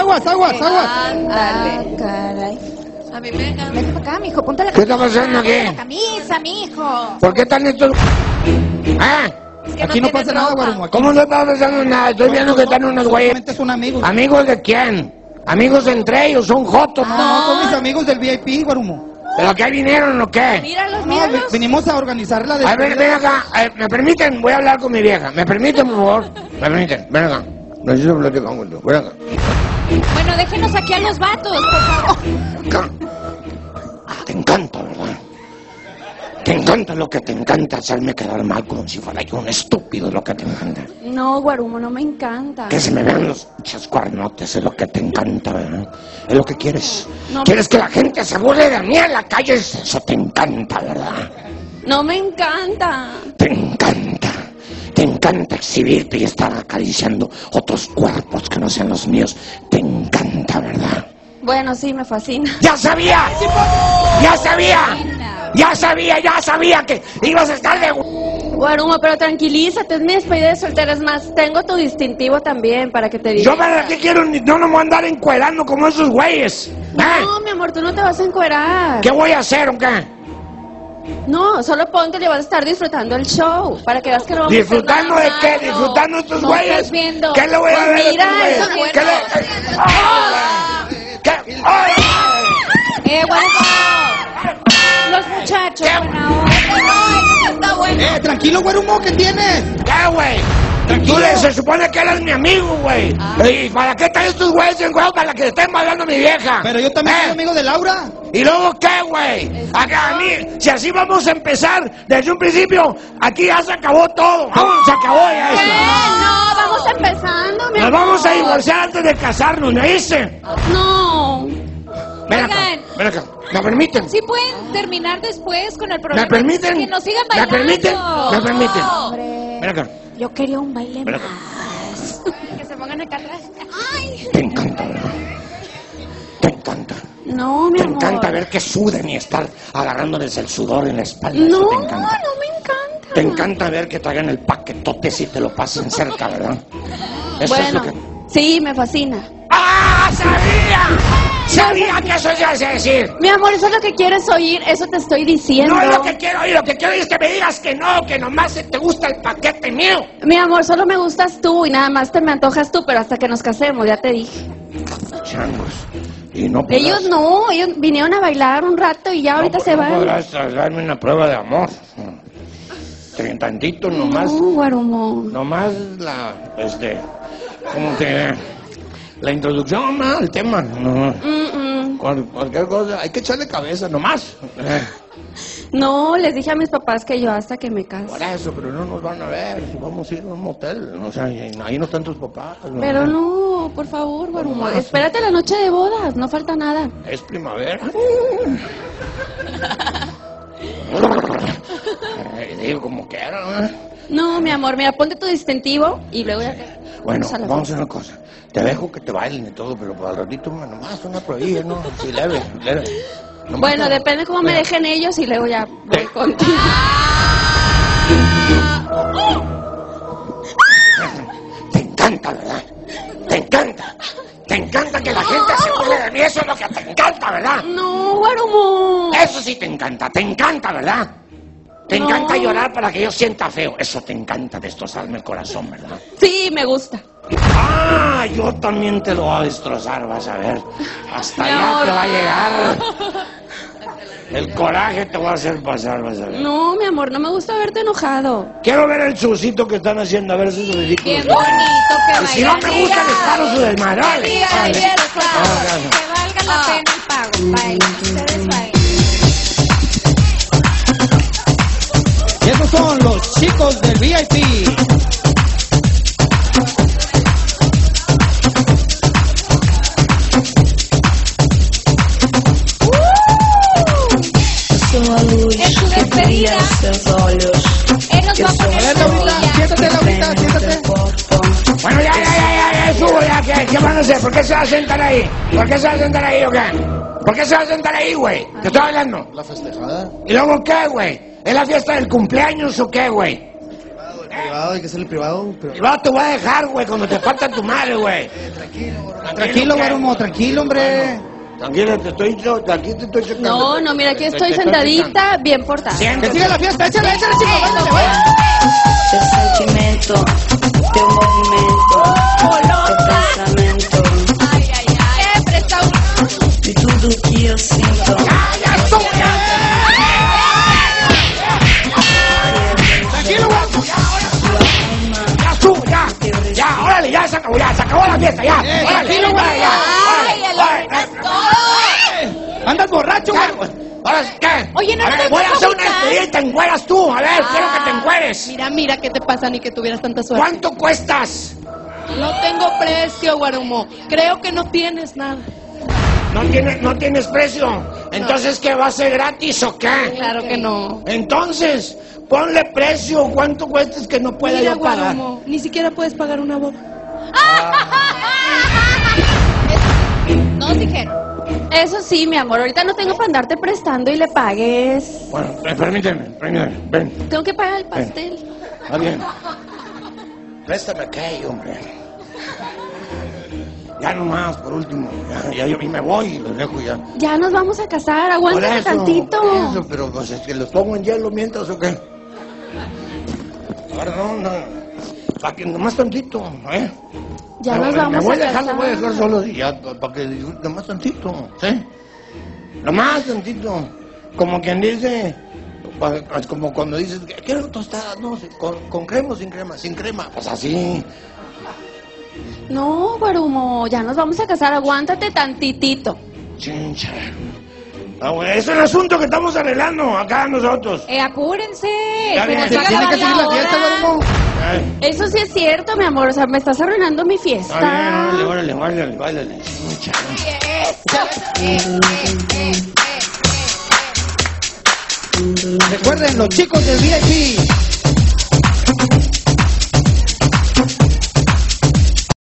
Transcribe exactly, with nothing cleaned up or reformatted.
aguas, aguas, aguas. Ándale. Caray. A mí me encanta. Vete para acá, mijo, ponte la ¿Qué está pasando aquí? La camisa, mijo. ¿Por qué están estos? ¿Ah? Es que Aquí no tiene pasa nada, ropa. Guarumo. Aquí ¿Cómo no está pasando nada? Estoy viendo que están unos güeyes. solamente son amigos. ¿Amigos de quién? ¿Amigos entre ellos? ¿Son jotos? No, no, son mis amigos del V I P, Guarumo. ¿Pero qué vinieron o qué? Míralos, No, vi- míralos. vinimos a organizar la A ver, ven acá. Eh, ¿Me permiten? Voy a hablar con mi vieja. ¿Me permiten, por favor? ¿Me permiten? Ven acá. Necesito platicar contigo. Ven acá. Bueno, déjenos aquí a los vatos, por favor. Acá. Te encanta, ¿verdad? Te encanta lo que te encanta, hacerme quedar mal como si fuera yo un estúpido, lo que te encanta. No, Guarumo, no me encanta. Que se me vean los chascuarnotes, es lo que te encanta, ¿verdad? Es lo que quieres. No. Quieres que la gente se burle de mí en la calle, eso te encanta, ¿verdad? No me encanta. Te encanta. Te encanta exhibirte y estar acariciando otros cuerpos que no sean los míos. Te encanta, ¿verdad? Bueno, sí, me fascina. ¡Ya sabía! ¡Ya sabía! ¡Ya sabía, ya sabía que ibas a estar de... Guarumo, pero tranquilízate, es mi despedida de soltera. Es más, tengo tu distintivo también para que te diga. Yo para qué quiero, ni- no, no me voy a andar encuerando como esos güeyes. ¿Eh? No, mi amor, tú no te vas a encuerar. ¿Qué voy a hacer o qué? No, solo ponte y le vas a estar disfrutando el show. Para que veas que no vamos ¿Disfrutando a de hacer qué? nada malo. ¿Disfrutando de estos No güeyes? estás viendo. ¿Qué le voy a Pues ver a estos mira, güeyes? eso no es ¿Qué le... bueno. ¡Ah! ¿Qué? ¡Ay! Eh, Guarumo. Los muchachos, ¿Qué? buena onda. Está bueno. Eh, tranquilo, Guarumo, ¿qué tienes? ¿Qué, güey? Tú le- se supone que eres mi amigo, güey. ¿Y para qué están estos güeyes en juego? Para que le estén mandando a mi vieja. Pero yo también ¿Eh? soy amigo de Laura. ¿Y luego qué, güey? Acá a mí, si así vamos a empezar desde un principio, aquí ya se acabó todo. Vamos, se acabó ya ¿Qué? eso. No, vamos empezando, mi Nos amor. vamos a divorciar antes de casarnos, ¿me dice? No. Ven acá, Oigan. ven acá. ¿Me permiten? Sí pueden terminar después con el programa. ¿Me permiten? Que nos sigan ¿Me bailando. permiten? ¿Me permiten? Hombre, Ven acá. yo quería un baile Ven acá. más. Que se pongan acá atrás. Ay. Te encanta, ¿verdad? Te encanta. No, mi Te amor. encanta ver que suden y estar agarrándoles el sudor en la espalda. No, Eso te no encanta. me encanta. Te encanta ver que traigan el paquetote si te lo pasen cerca, ¿verdad? Eso es lo Bueno, que... sí, me fascina. ¡Ah, sabía! ¡Sabía que eso ibas a decir! Mi amor, eso es lo que quieres oír, eso te estoy diciendo. No es lo que quiero oír, lo que quiero oír es que me digas que no, que nomás te gusta el paquete mío. Mi amor, solo me gustas tú y nada más te me antojas tú, pero hasta que nos casemos, ya te dije. Changos. Y no podrás, Ellos no, ellos vinieron a bailar un rato y ya ahorita no, se no van. podrás darme una prueba de amor. Tantito nomás, No, Guarumo. nomás la, este, como que, la introducción, ¿no? Al tema, no, Mm, mm. cual- cualquier cosa, hay que echarle cabeza nomás. Eh, No, les dije a mis papás que yo hasta que me case. por eso, pero no nos van a ver, vamos a ir a un motel, o sea, ahí ahí no están tus papás. ¿no? Pero no, por favor, Guarumo. más. Espérate la noche de bodas, no falta nada. Es primavera. Eh, digo, como quiera, ¿eh? No, mi amor, mira, ponte tu distintivo y luego ya te... Bueno, a la vamos a hacer una cosa. Te dejo que te bailen y todo, pero al ratito nomás una probilla, ¿no? Sí, leve, leve. Nomás Bueno, te- depende cómo me Mira, dejen ellos y luego ya voy contigo. Te encanta, ¿verdad? Te encanta. Te encanta que la gente se burle de mí, eso es lo que te encanta, ¿verdad? No, Guarumo. Eso sí te encanta, te encanta, ¿verdad? Te No. encanta llorar para que yo sienta feo. Eso te encanta, destrozarme el corazón, ¿verdad? Sí, me gusta. Ah, yo también te lo voy a destrozar, vas a ver. Hasta Mi allá amor. te va a llegar. El coraje te va a hacer pasar, vas a ver. No, mi amor, no me gusta verte enojado. Quiero ver el chusito que están haciendo, a ver si es ridículo. Bien bonito que Y si no te gusta, les paro su desmadre. Órale. Diga, Órale. diga, por favor, Órale. que valga la pena el pago. Bailen, ustedes bailen. Y esos son los chicos del V I P. En su despedida, él nos va a A poner ver, su Laurita, silla. siéntate, Laurita, siéntate. Bueno, ya, ya, ya, ya, ya, subo ya, ¿qué, ¿qué van a hacer? ¿Por qué se va a sentar ahí? ¿Por qué se va a sentar ahí o qué? ¿Por qué se va a sentar ahí, güey? Te estoy hablando. La festejada. ¿Y luego qué, güey? ¿Es la fiesta del cumpleaños o qué, güey? Privado, hay que ser el privado. Pero... Privado te voy a dejar, güey, cuando te falta tu madre, güey. Tranquilo, tranquilo, Guarumo, tranquilo, hombre. Tranquilo, te estoy, aquí te estoy checando. No, no, mira, aquí estoy sentadita, bien portada. Que siga la fiesta, échale, échale, chicos, váyanse, váyanse. Teu sentimento, teu movimento, teu pensamento. Ay, ay, ay. Eh, presta un... De tudo que eu sinto. ¡Ya estuvo, ya! Tranquilo, güey. Ya estuvo, ya. Ya, órale, ya se acabó, ya, se acabó la fiesta, ya. Eh, Órale, tranquilo, güey. ya. Ay, el hombre todo. Andas borracho, Ya, güey. ahora, ¿qué? Oye, no a te ver, vas voy a a hacer una agüitar. despedida y te encueras tú. A ver, quiero que te encueres. Mira, mira, ¿qué te pasa ni que tuvieras tanta suerte? ¿Cuánto cuestas? No tengo precio, Guarumo. Creo que no tienes nada. No tienes, no tienes precio. Entonces, ¿qué va a ser gratis o qué? Claro que no. Entonces, ponle precio. ¿Cuánto cuestas que no pueda Mira, yo pagar? Guarumo, ni siquiera puedes pagar una boda. Nos dijeron. Eso sí, mi amor, ahorita no tengo para andarte prestando y le pagues. Bueno, eh, permíteme, permíteme, ven. Tengo que pagar el pastel. Está bien. Préstame aquello, hombre. Ya nomás, por último. Ya, ya yo y me voy y lo dejo ya. Ya nos vamos a casar, Por aguántate eso, tantito. por eso, pero pues es que los pongo en hielo mientras o qué. Ahora no, no. Para que nomás tantito, ¿eh? Ya Me- nos me vamos voy a a dejar, casar. me voy a dejar solo y ya, para que disfrute nomás tantito, ¿sí? Nomás tantito. Como quien dice, pa- como cuando dices, quiero tostadas, no, sí, con, con crema o sin crema, sin crema, pues así. No, Guarumo, ya nos vamos a casar, aguántate tantitito. Chincha. Ah, bueno, es un asunto que estamos arreglando acá nosotros. Eh, apúrense. Ya se viene, nos va a Tiene que acabar seguir la hora. fiesta, Guarumo. Ay, Eso sí es cierto, mi amor, o sea, me estás arruinando mi fiesta. está bien, órale, órale, órale, órale. Chincha. Recuerden, los chicos del V I P.